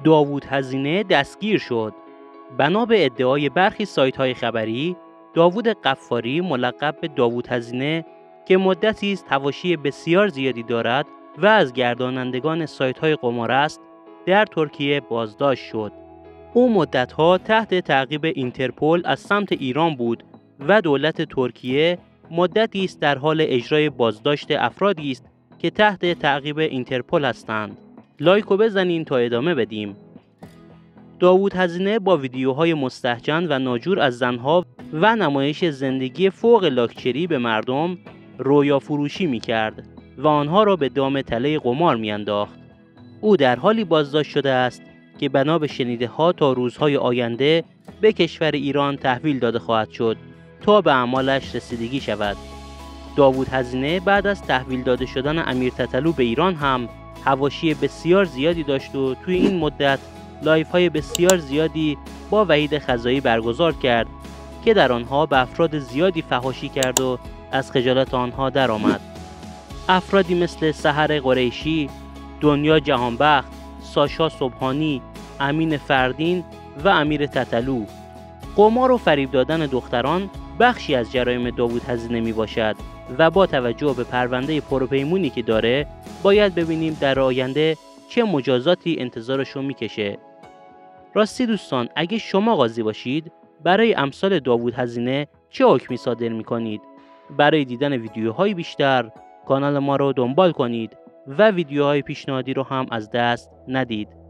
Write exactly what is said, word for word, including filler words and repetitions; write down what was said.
داوود هزینه دستگیر شد. بنا به ادعای برخی سایت‌های خبری، داوود قفاری ملقب به داوود هزینه که مدتی است حواشی بسیار زیادی دارد و از گردانندگان سایت‌های قمار است، در ترکیه بازداشت شد. او مدت‌ها تحت تعقیب اینترپل از سمت ایران بود و دولت ترکیه مدتی است در حال اجرای بازداشت افرادی است که تحت تعقیب اینترپل هستند. لایکو بزنین تا ادامه بدیم. داوود هزینه با ویدیوهای مستهجن و ناجور از زنها و نمایش زندگی فوق لاکچری به مردم رویا فروشی می کرد و آنها را به دام تله قمار می انداخت. او در حالی بازداشت شده است که بنا به شنیده ها تا روزهای آینده به کشور ایران تحویل داده خواهد شد تا به اعمالش رسیدگی شود. داوود هزینه بعد از تحویل داده شدن امیر تتلو به ایران هم حواشی بسیار زیادی داشت و توی این مدت لایف های بسیار زیادی با وحید خزایی برگزار کرد که در آنها به افراد زیادی فحاشی کرد و از خجالت آنها درآمد. افرادی مثل سحر قریشی، دنیا جهانبخت، ساشا صبحانی، امین فردین و امیر تتلو. قمار و فریب دادن دختران بخشی از جرایم داوود هزینه می باشد و با توجه به پرونده پروپیمونی که داره باید ببینیم در آینده چه مجازاتی انتظارشو میکشه. راستی دوستان، اگه شما قاضی باشید برای امثال داوود هزینه چه حکمی صادر میکنید؟ برای دیدن ویدیوهای بیشتر کانال ما رو دنبال کنید و ویدیوهای پیشنهادی رو هم از دست ندید.